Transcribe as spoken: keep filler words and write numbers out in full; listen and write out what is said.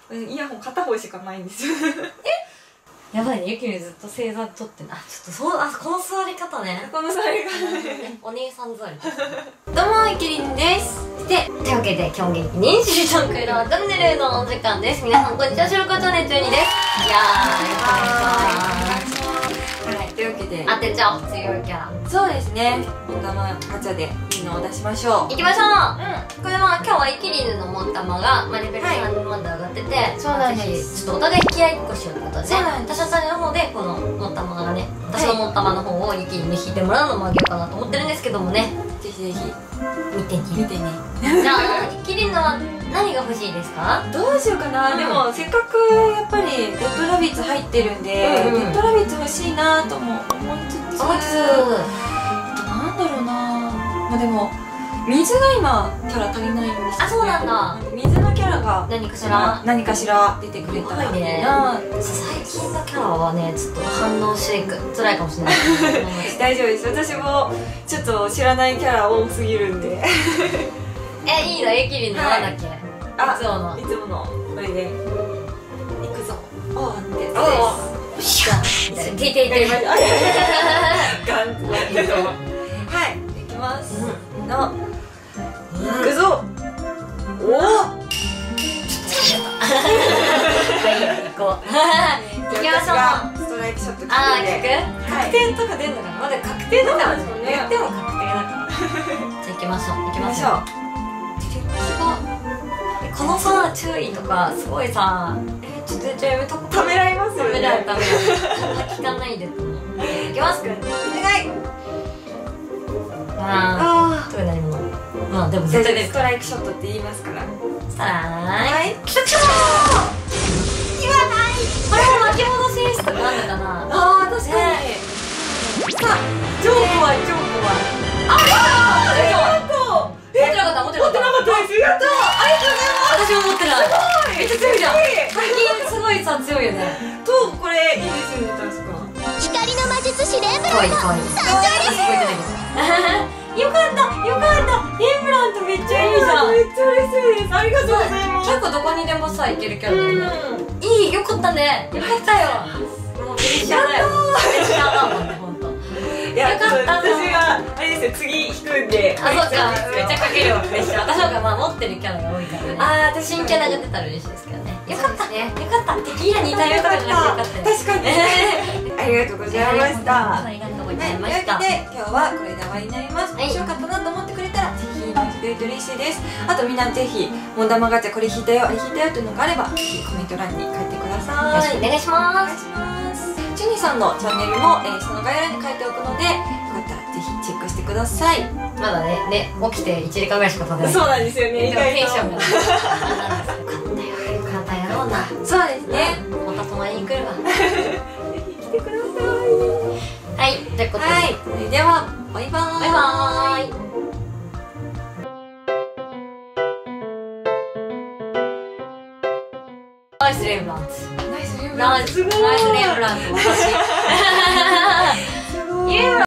イヤホン片方しかないんですよ。 やばいね、ゆきりずっと正座取ってん。あ、ちょっとそう、あ、この座り方ね。 この座り方ね。 お姉さん座り。どうも、ゆきりんです。で、というわけで、今日元気にしりとんくいのチャンネルのお時間です。皆さん、こんにちは、しろこチャンネル中にです。いやー、よろしくお願いします。 はい、というわけで当てちゃおう、強いキャラ。 そうですね、モンタマガチャでいいのを出しましょう。 いきましょう。 うん、 これは今日はイキリヌのモンタマが、まあ、レベルさんまで上がってて、 そうなんです。 ちょっとお互い引き合いっこしようってことで、 そうなんです。 私はの方でこのモンタマがね、私のモンタマの方をイキリヌに引いてもらうのもあげようかなと思ってるんですけどもね。 ぜひぜひ見てね。 見てね。 じゃあ、イキリヌは何が欲しいですか？ どうしようかな、うん、でもせっかくやっぱりレッドラビッツ入ってるんで、うんうん、レッドラビッツ欲しいなとも思いつつ、 思いつつなんだろうな、まあでも水が今キャラ足りないんですよね。 あ、そうなんだ。 水のキャラが何かしら何かしら出てくれたらいいな。 最近のキャラはね、ちょっと反応していく辛いかもしれない。 大丈夫です、私もちょっと知らないキャラ多すぎるんで。 え、いいの？ゆきりんのなんだっけ？いつものいつものこれでいくぞ。おーってです。じゃあ、ていていてい。 ガンツはい、いきます。のいくぞ。おお。 はい、行こう。行きましょう。 ストライクショット。 ああ、聞く？確定とか出んのかな。まだ確定だからね。言っても確定だから。じゃあ行きましょう。行きましょう。このさ、注意とかすごいさ、え、ちょっとやめとこう。 ためらいますよね。 ためらいためらい。聞かないでと思う。いきます。お願い。ああ、特に何も。まあでも絶対出る。 ストライクショットって言いますから。 ストライク。 きたきた。 言わない。これも巻き戻し演出とかあるのかな。 ああ、確かに。さあ、超怖い超怖い。 ああ、 ありがとう。 持ってなかった持ってなかった。 持ってなかったです。やったー。ありがとうございます。 私も持ってない。めっちゃ強いじゃん。最近すごいさ、強いよね。 と、これいいですよね、確か。 光の魔術師レンブラントかわいいかわいい。すごい出てる。よかったよかった。レンブラントめっちゃいいじゃん。 めっちゃ嬉しいです。ありがとうございます。 結構どこにでもさ、いけるキャラだよね。いい、よかったね。よかったよ。もうプレッシャーだよ。プレッシャーだもんね、ほんと。 いや、私があれですよ、次引くんで。 あ、そうか、めっちゃかけるわ、プレッシャー。私の方がまあ持ってるキャラが多いからね。ああ、新キャラが出たら嬉しいですけどね。よかったね。よかった。テキーラに対応とかじゃなくてよかった。 確かに。ありがとうございました。 ありがとうございました。というわけで今日はこれで終わりになります。 面白かったなと思ってくれたらぜひ言ってくれると嬉しいです。あとみんなぜひモンダマガチャこれ引いたよ、あれ引いたよというのがあればぜひコメント欄に書いてください。 よろしくお願いします。 お願いします。チュニさんのチャンネルも、えー、下の概要欄に書いておくので、よかったらぜひチェックしてください。 まだね、ね、起きていちじかんぐらいしか経ってない。 そうなんですよね。 意外とテンションが。よかったよ、よかったやろうな。 そうですね。 また泊まりに来るわ。 ぜひ来てください。 はい、ということで。 はい、それではバイバーイ。 バイバーイ。ナイスレンブラント。 ナイスレンブラント。 ナイスレンブラント。私。